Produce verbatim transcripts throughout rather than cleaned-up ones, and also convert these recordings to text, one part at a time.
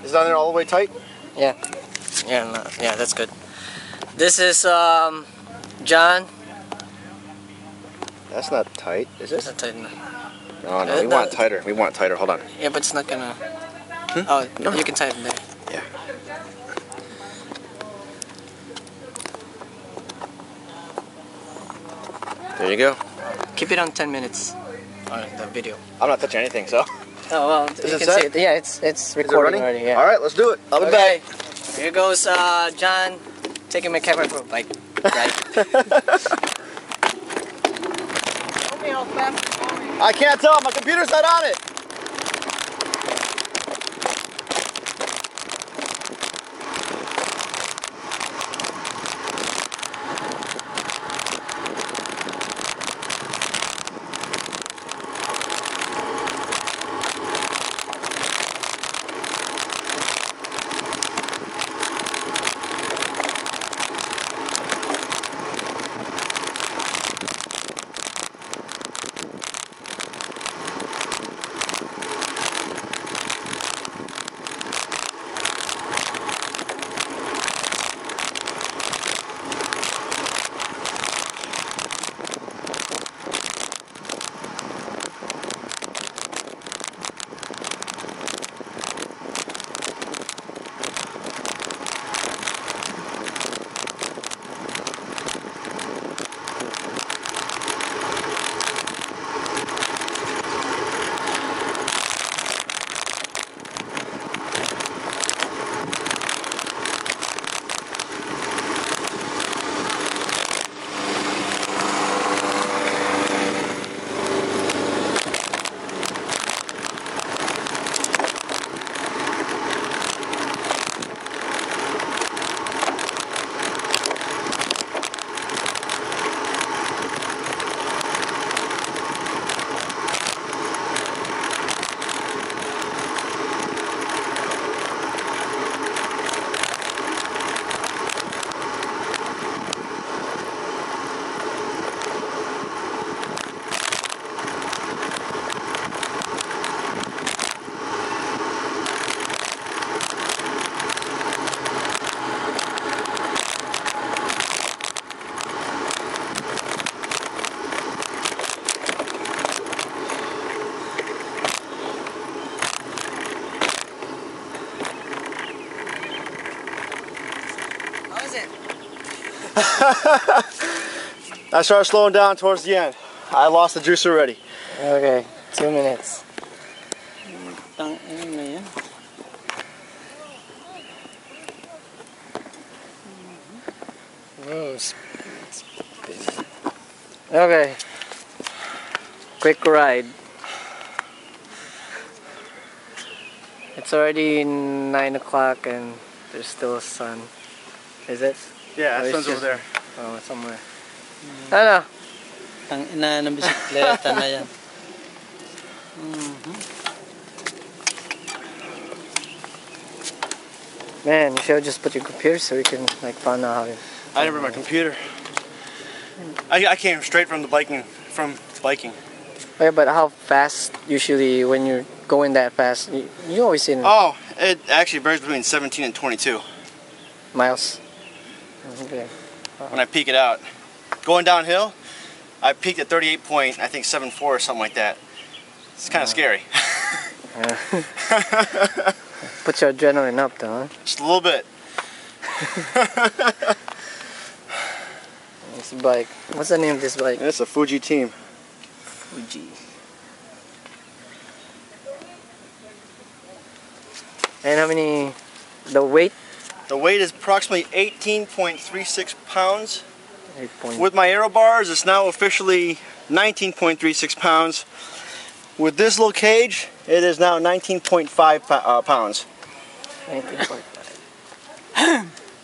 Is that all the way tight? Yeah. Yeah, no, yeah, that's good. This is um, John. That's not tight, is it? It's not tight enough. No, no, Uh, we the, want it tighter. We want it tighter. Hold on. Yeah, but it's not gonna. Hmm? Oh, No. you can tighten there. Yeah. There you go. Keep it on ten minutes on the video. I'm not touching anything, so. Oh well, Is you it can set? see it. Yeah, it's it's Is it recording running? already. Yeah. All right, let's do it. I'll be Okay. back. Here goes uh, John taking my camera for a bike. Right. I can't tell. My computer's not on it. I started slowing down towards the end. I lost the juice already. Okay, two minutes. Mm, it's, it's big. Okay, quick ride. It's already nine o'clock and there's still sun. Is it? Yeah, the Or it's sun's over just- there. Oh, somewhere. Ano? Ang ina ng bisikleta na yan. Mm-hmm. Man, you should just put your computer so we can like find out how you... I didn't bring my computer. I, I came straight from the biking, from biking. Yeah, but how fast usually when you're going that fast? You, you always see Oh, it actually varies between seventeen and twenty-two miles. Okay. when I peak it out. Going downhill, I peaked at thirty-eight point, I think seven four or something like that. It's kind of Uh. scary. Uh, put your adrenaline up though, huh? Just a little bit. This bike. What's the name of this bike? It's a Fuji team. Fuji. And how many... The weight? The weight is approximately eighteen point three six pounds. eight point. With my aero bars, it's now officially nineteen point three six pounds. With this little cage, it is now nineteen point five po uh, pounds. nineteen point five.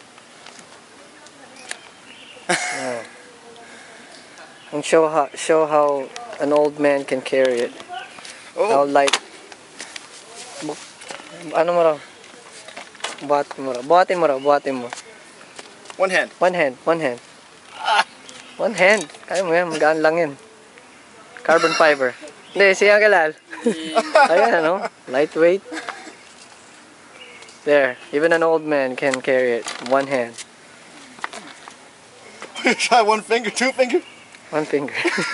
Yeah. And show how show how an old man can carry it. How Oh, light. Bu- Ano mo raw? Buhatin mo raw. Buhatin mo raw. Buhatin mo. one hand. One hand. One hand. One hand. Kaya mo yan. Magaan lang yan. Carbon fiber. Hindi, siya kalal. Ayan, ano? Lightweight. There, even an old man can carry it. One hand. Try one finger, two finger. One finger.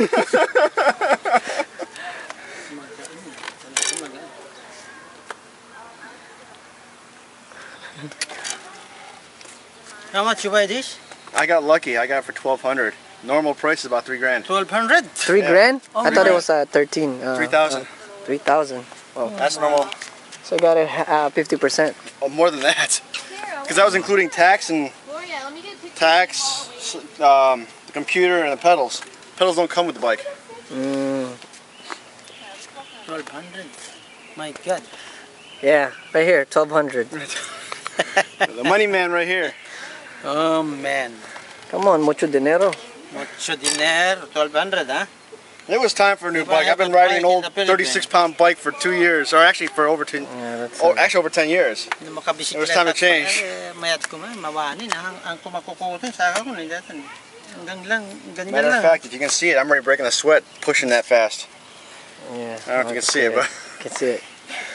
How much you buy this? I got lucky. I got it for twelve hundred. Normal price is about three grand. twelve hundred? Three Yeah. grand? Oh, I thought it my. was uh, thirteen. Uh, Three thousand. Uh, Three thousand. Oh, That's normal. so I got it uh, fifty percent. Oh, more than that. Because that was including tax and tax, um, the computer, and the pedals. Pedals don't come with the bike. Mm, twelve hundred. My God. yeah, right here, twelve hundred. The money man right here. Oh man. Come on, mucho dinero. Mucho dinero. twelve hundred, huh? It was time for a new If I bike. have I've been a riding an bike in old the Philippines. thirty-six pound bike for two years, or actually for over ten. Yeah, that's. Oh, uh, actually over ten years. Hindi makabisikleta. It was time to change. Eh, mayat ko man, mawanin. Ang, ang kumakukutin sa ako, hindi natin. Hanggang lang, ganyan Matter of lang. fact, if you can see it, I'm already breaking a sweat pushing that fast. yeah. I don't know if you can see it, but Can see it.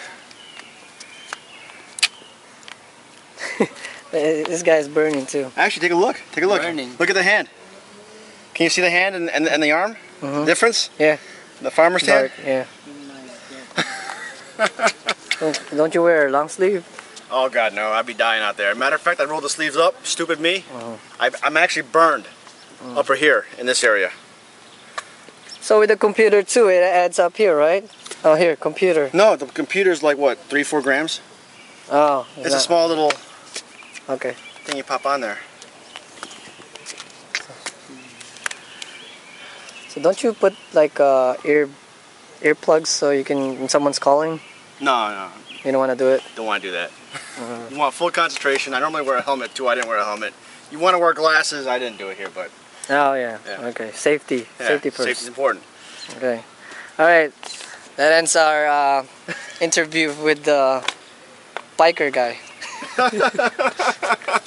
This guy's burning too. actually, take a look. Take a look. Burning. Look at the hand. Can you see the hand and, and, and the arm? Mhm. Difference? Yeah. The farmer's hand? Dark. Yeah. Don't, don't you wear a long sleeve? Oh God, no! I'd be dying out there. Matter of fact, I rolled the sleeves up. Stupid me. Uh-huh. I, I'm actually burned upper here in this area. So with the computer too, it adds up here, right? Oh, here, computer. No, the computer's like what, three, four grams? Oh, It's a not- small little Okay. thing you pop on there. So don't you put like uh, ear earplugs so you can when someone's calling? No, no, You don't want to do it. don't want to do that. Uh-huh. You want full concentration. I normally wear a helmet too. I didn't wear a helmet. You want to wear glasses. I didn't do it here, but Oh yeah. Yeah. Okay. Safety. yeah, Safety first. safety's important. Okay. All right. That ends our uh, interview with the biker guy.